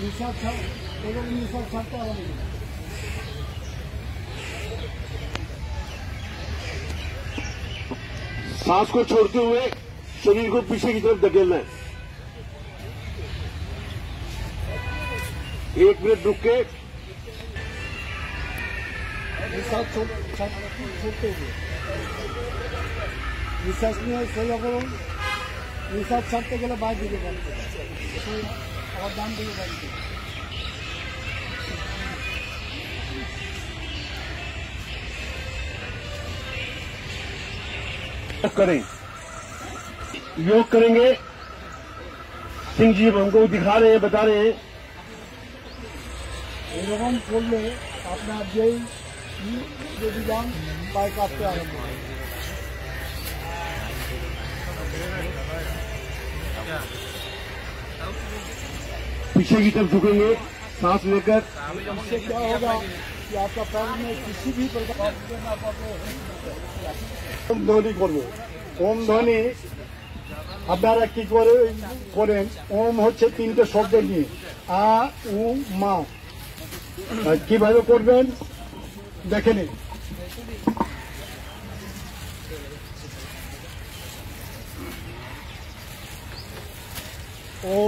सांस को छोड़ते हुए शरीर को पीछे की तरफ धकेलना है। 1 मिनट रुक के छोड़ते हुए निश्वास নিয়ে সোজা করুন। নিশ্বাস ছাড়তে গেলে বাইরে দিকে বাড়তে আবার ডান দিকে বাড়তে करें। योग करेंगे। सिंह जी हमको दिखा रहे हैं, बता रहे हैं। এরকম করলে আপনার যেই যদি যান পায়ে কাঁপতে আরম্ভ হয়। पीछे की तरफ झुकेंगे, सांस लेकर। इससे क्या होगा कि आपका पैर में किसी भी प्रकार ओम ধ্বনি করবে। ওম ধ্বনি আপনারা কি করেন? ওম হচ্ছে 3টে শব্দ নিয়ে আ উ মা। কিভাবে করবেন দেখে নিন। ও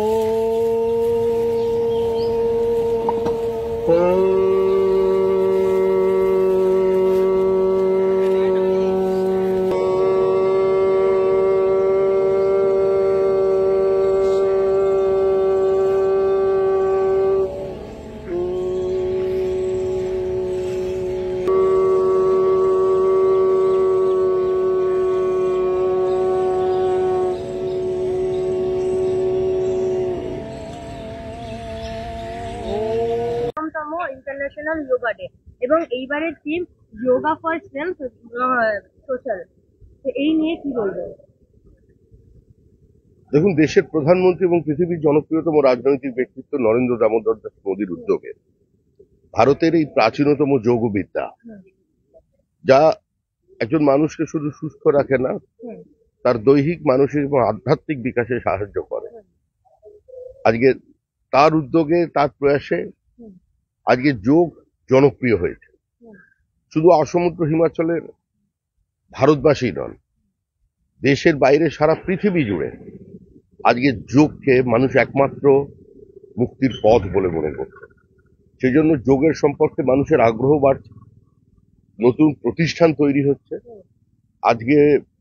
ইন্টারন্যাশনাল যোগা ডে এবং এইবারের theme yoga for self social. এই নিয়ে কি বলবেন? দেখুন, দেশের প্রধানমন্ত্রী এবং পৃথিবীর জনপ্রিয়তম রাজনৈতিক ব্যক্তিত্ব নরেন্দ্র দামোদর দাস মোদীর উদ্যোগে ভারতের এই প্রাচীনতম যোগবিদ্যা, যা একজন মানুষকে শুধু সুস্থ রাখে না, তার দৈহিক, মানসিক এবং আধ্যাত্মিক বিকাশে সাহায্য করে। আজকে তার উদ্যোগে, তার প্রয়াসে আজকে যোগ জনপ্রিয় হয়েছে। শুধু আসমুদ্র হিমাচলের ভারতবাসী নন, দেশের বাইরে সারা পৃথিবী জুড়ে আজকে যোগকে মানুষ একমাত্র মুক্তির পথ বলে মনে করছে। সেই জন্য যোগের সম্পর্কে মানুষের আগ্রহ বাড়ছে, নতুন প্রতিষ্ঠান তৈরি হচ্ছে। আজকে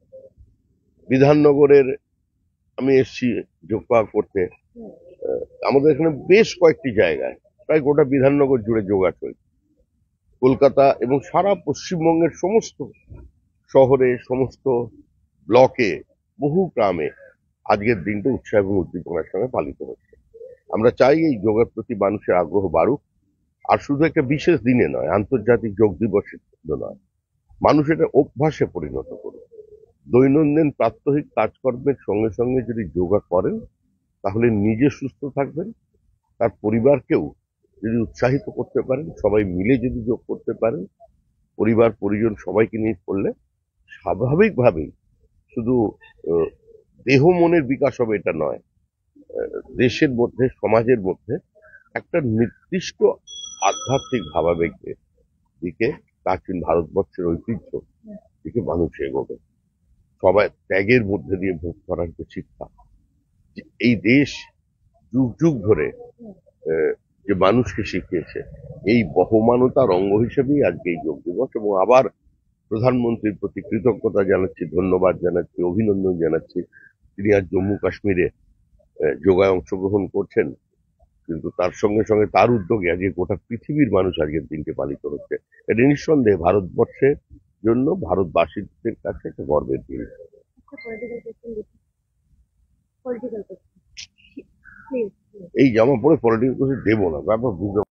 বিধাননগরের আমি এসছি যোগা করতে। আমাদের এখানে বেশ কয়েকটি জায়গায়, প্রায় গোটা বিধাননগর জুড়ে যোগা চলছে। কলকাতা এবং সারা পশ্চিমবঙ্গের সমস্ত শহরে, সমস্ত ব্লকে, বহু গ্রামে আজকের দিনটা উৎসাহ এবং উদ্দীপনার সঙ্গে পালিত হচ্ছে। আমরা চাই এই যোগের প্রতি মানুষের আগ্রহ বাড়ুক, আর শুধু একটা বিশেষ দিনে নয়, আন্তর্জাতিক যোগ দিবসের জন্য নয়, মানুষ এটা অভ্যাসে পরিণত করুক। দৈনন্দিন প্রাত্যহিক কাজকর্মের সঙ্গে সঙ্গে যদি যোগা করেন, তাহলে নিজে সুস্থ থাকবেন, তার পরিবারকেও যদি উৎসাহিত করতে পারেন, সবাই মিলে যদি যোগ করতে পারেন, পরিবার পরিজন সবাইকে নিয়ে করলে স্বাভাবিকভাবেই শুধু দেহ মনের বিকাশ হবে এটা নয়, দেশের মধ্যে, সমাজের মধ্যে একটা নির্দিষ্ট আধ্যাত্মিক ভাবাবেগের দিকে, প্রাচীন ভারতবর্ষের ঐতিহ্য দিকে মানুষ এগোবে। সবাই ত্যাগের মধ্যে দিয়ে ভোগ করার যে শিক্ষা, এই দেশ যুগ যুগ ধরে যে মানুষকে শিখিয়েছে, এই বহমানতার অঙ্গ হিসেবেই আজকে এই যোগ দিবস। এবং আবার প্রধানমন্ত্রীর প্রতি কৃতজ্ঞতা জানাচ্ছি, ধন্যবাদ জানাচ্ছি, অভিনন্দন জানাচ্ছি। তিনি আজ জম্মু কাশ্মীরে যোগায় অংশগ্রহণ করছেন, কিন্তু তার সঙ্গে সঙ্গে তার উদ্যোগে আজকে গোটা পৃথিবীর মানুষ আজকের দিনকে পালিত হচ্ছে। এটা নিঃসন্দেহে ভারতবর্ষের জন্য, ভারতবাসীদের কাছে একটা গর্বের দিন। এই জামা পরে পলিটিক্যাল দেবো না, ব্যাপার বুঝতে